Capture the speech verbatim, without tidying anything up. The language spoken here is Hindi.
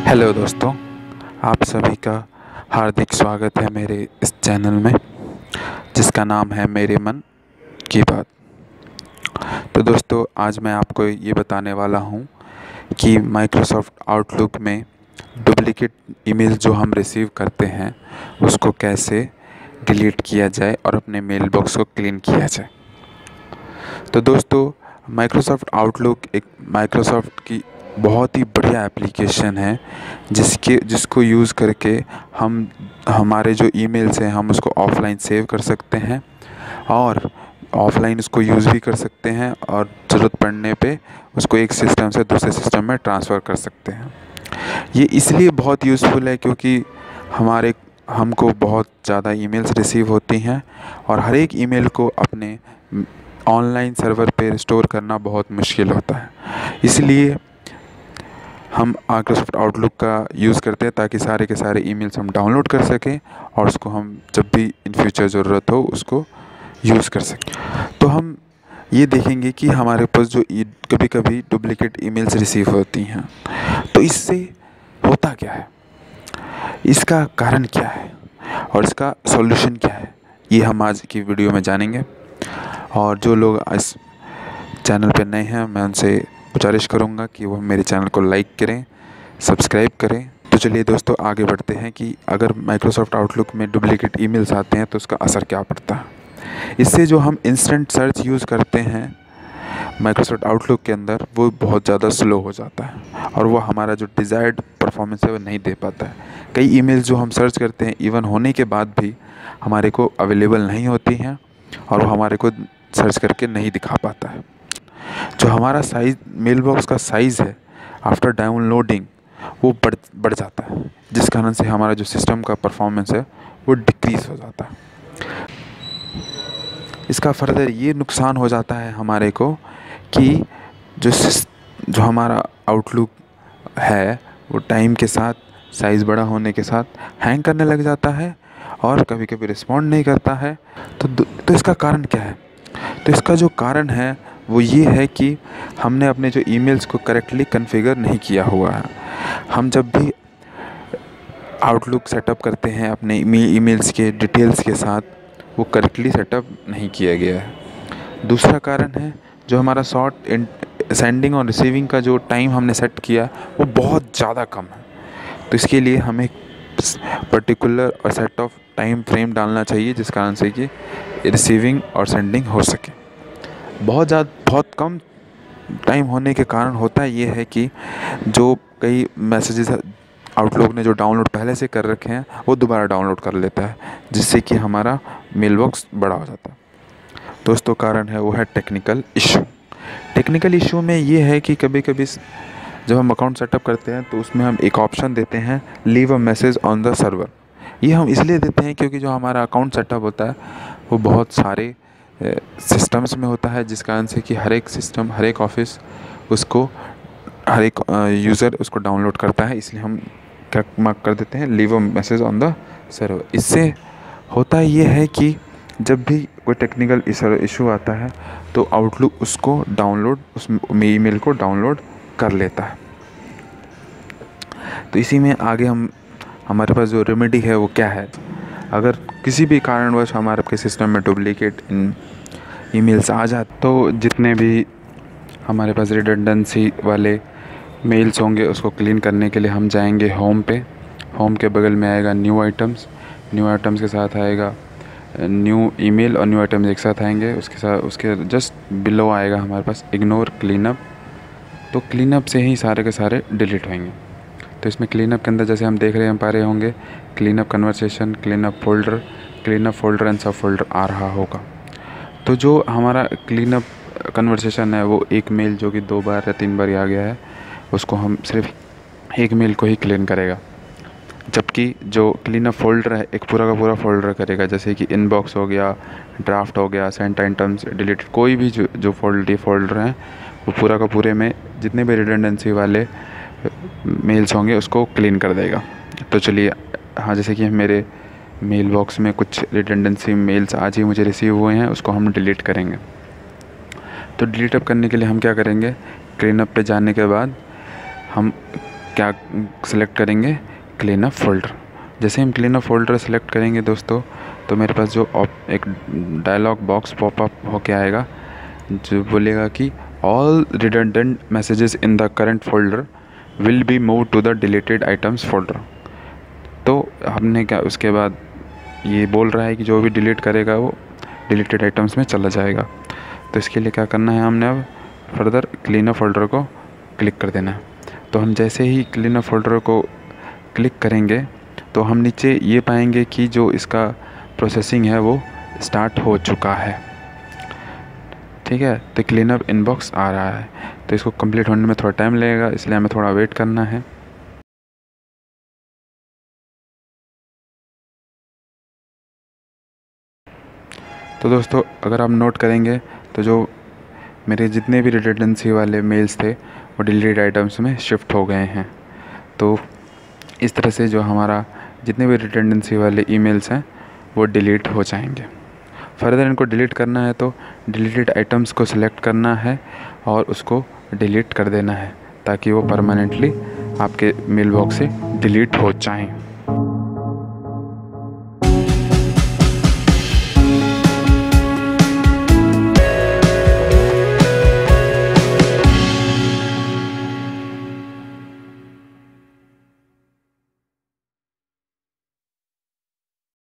हेलो दोस्तों, आप सभी का हार्दिक स्वागत है मेरे इस चैनल में जिसका नाम है मेरे मन की बात। तो दोस्तों, आज मैं आपको ये बताने वाला हूँ कि माइक्रोसॉफ्ट आउटलुक में डुप्लिकेट ईमेल जो हम रिसीव करते हैं उसको कैसे डिलीट किया जाए और अपने मेल बॉक्स को क्लीन किया जाए। तो दोस्तों, माइक्रोसॉफ्ट आउटलुक एक माइक्रोसॉफ्ट की बहुत ही बढ़िया एप्लीकेशन है जिसके जिसको यूज़ करके हम हमारे जो ईमेल्स हैं हम उसको ऑफ़लाइन सेव कर सकते हैं और ऑफ़लाइन उसको यूज़ भी कर सकते हैं और ज़रूरत पड़ने पे उसको एक सिस्टम से दूसरे सिस्टम में ट्रांसफ़र कर सकते हैं। ये इसलिए बहुत यूज़फुल है क्योंकि हमारे हमको बहुत ज़्यादा ईमेल्स रिसीव होती हैं और हर एक ईमेल को अपने ऑनलाइन सर्वर पे स्टोर करना बहुत मुश्किल होता है। इसलिए हम माइक्रोसॉफ्ट आउटलुक का यूज़ करते हैं ताकि सारे के सारे ईमेल्स हम डाउनलोड कर सकें और उसको हम जब भी इन फ्यूचर ज़रूरत हो उसको यूज़ कर सकें। तो हम ये देखेंगे कि हमारे पास जो कभी कभी डुप्लिकेट ईमेल्स रिसीव होती हैं तो इससे होता क्या है, इसका कारण क्या है और इसका सॉल्यूशन क्या है, ये हम आज की वीडियो में जानेंगे। और जो लोग इस चैनल पर नए हैं मैं उनसे गुजारिश करूंगा कि वो मेरे चैनल को लाइक करें, सब्सक्राइब करें। तो चलिए दोस्तों, आगे बढ़ते हैं कि अगर माइक्रोसॉफ्ट आउटलुक में डुप्लिकेट ईमेल्स आते हैं तो उसका असर क्या पड़ता है। इससे जो हम इंस्टेंट सर्च यूज़ करते हैं माइक्रोसॉफ्ट आउटलुक के अंदर वो बहुत ज़्यादा स्लो हो जाता है और वो हमारा जो डिज़ायर्ड परफॉर्मेंस है वो नहीं दे पाता है। कई ईमेल्स जो हम सर्च करते हैं इवन होने के बाद भी हमारे को अवेलेबल नहीं होती हैं और वो हमारे को सर्च करके नहीं दिखा पाता है। जो हमारा साइज़ मेल बॉक्स का साइज़ है आफ्टर डाउनलोडिंग वो बढ़ बढ़ जाता है, जिस कारण से हमारा जो सिस्टम का परफॉर्मेंस है वो डिक्रीज़ हो जाता है। इसका फर्दर ये नुकसान हो जाता है हमारे को कि जो जो हमारा आउटलुक है वो टाइम के साथ साइज़ बड़ा होने के साथ हैंग करने लग जाता है और कभी कभी रिस्पॉन्ड नहीं करता है। तो तो इसका कारण क्या है? तो इसका जो कारण है वो ये है कि हमने अपने जो ईमेल्स को करेक्टली कॉन्फ़िगर नहीं किया हुआ है। हम जब भी आउटलुक सेटअप करते हैं अपने ईमेल्स के डिटेल्स के साथ वो करेक्टली सेटअप नहीं किया गया है। दूसरा कारण है जो हमारा शॉर्ट सेंडिंग और रिसीविंग का जो टाइम हमने सेट किया वो बहुत ज़्यादा कम है। तो इसके लिए हमें पर्टिकुलर और सेट ऑफ टाइम फ्रेम डालना चाहिए जिस कारण से कि रिसीविंग और सेंडिंग हो सके। बहुत ज़्यादा बहुत कम टाइम होने के कारण होता ये है कि जो कई मैसेजेस आउटलुक ने जो डाउनलोड पहले से कर रखे हैं वो दोबारा डाउनलोड कर लेता है जिससे कि हमारा मेल बॉक्स बड़ा हो जाता है। दोस्तों, कारण है वो है टेक्निकल इशू। टेक्निकल इशू में ये है कि कभी कभी जब हम अकाउंट सेटअप करते हैं तो उसमें हम एक ऑप्शन देते हैं leave a message on the server. ये हम इसलिए देते हैं क्योंकि जो हमारा अकाउंट सेटअप होता है वो बहुत सारे सिस्टम्स में होता है जिस कारण से कि हर एक सिस्टम हर एक ऑफिस उसको हर एक यूज़र उसको डाउनलोड करता है, इसलिए हम क्या मार्क कर देते हैं leave a message on the server. इससे होता ये है कि जब भी कोई टेक्निकल इशू आता है तो आउटलुक उसको डाउनलोड उस ईमेल को डाउनलोड कर लेता है। तो इसी में आगे हम हमारे पास जो रेमेडी है वो क्या है। अगर किसी भी कारणवश हमारे आपके सिस्टम में डुप्लिकेट ईमेल्स आ जाते तो जितने भी हमारे पास रिडंडेंसी वाले मेल्स होंगे उसको क्लीन करने के लिए हम जाएंगे होम पे। होम के बगल में आएगा न्यू आइटम्स, न्यू आइटम्स के साथ आएगा न्यू ईमेल और न्यू आइटम्स एक साथ आएंगे। उसके साथ उसके जस्ट बिलो आएगा हमारे पास इग्नोर क्लीनअप। तो क्लीनअप से ही सारे के सारे डिलीट होंगे। तो इसमें क्लीनअप के अंदर जैसे हम देख रहे हैं पा रहे होंगे cleanup conversation, cleanup folder, cleanup folder and sub folder आ रहा होगा। तो जो हमारा क्लीनअप कन्वर्सेशन है वो एक मेल जो कि दो बार या तीन बार आ गया है उसको हम सिर्फ एक मेल को ही क्लीन करेगा, जबकि जो क्लीनअप फोल्डर है एक पूरा का पूरा फोल्डर करेगा। जैसे कि इनबॉक्स हो गया, ड्राफ्ट हो गया, सेंट आइटम्स, डिलीट, कोई भी जो जो फोल्डर फोल्डर हैं वो पूरा का पूरे में जितने भी रिडंडेंसी वाले मेल्स होंगे उसको क्लीन कर देगा। तो चलिए, हाँ, जैसे कि मेरे मेल बॉक्स में कुछ रिडंडेंसी मेल्स आज ही मुझे रिसीव हुए हैं उसको हम डिलीट करेंगे। तो डिलीट अप करने के लिए हम क्या करेंगे, क्लीन अप पे जाने के बाद हम क्या सिलेक्ट करेंगे, क्लीन अप फोल्डर। जैसे हम क्लीन अप फोल्डर सेलेक्ट करेंगे दोस्तों, तो मेरे पास जो एक डायलॉग बॉक्स पॉपअप होके आएगा जो बोलेगा कि all redundant messages in the current folder will be move to the deleted items folder. तो हमने क्या, उसके बाद ये बोल रहा है कि जो भी डिलीट करेगा वो डिलीटेड आइटम्स में चला जाएगा। तो इसके लिए क्या करना है, हमने अब फर्दर क्लीन अप फोल्डर को क्लिक कर देना है। तो हम जैसे ही क्लीन अप फोल्डर को क्लिक करेंगे तो हम नीचे ये पाएंगे कि जो इसका प्रोसेसिंग है वो स्टार्ट हो चुका है। ठीक है, तो क्लीन अप इनबॉक्स आ रहा है। तो इसको कंप्लीट होने में थोड़ा टाइम लगेगा, इसलिए हमें थोड़ा वेट करना है। तो दोस्तों अगर आप नोट करेंगे तो जो मेरे जितने भी रिडंडेंसी वाले मेल्स थे वो डिलीटेड आइटम्स में शिफ्ट हो गए हैं। तो इस तरह से जो हमारा जितने भी रिडंडेंसी वाले ईमेल्स हैं वो डिलीट हो जाएंगे। फर्दर इनको डिलीट करना है तो डिलीटेड आइटम्स को सिलेक्ट करना है और उसको डिलीट कर देना है ताकि वो परमानेंटली आपके मेल बॉक्स से डिलीट हो जाएं।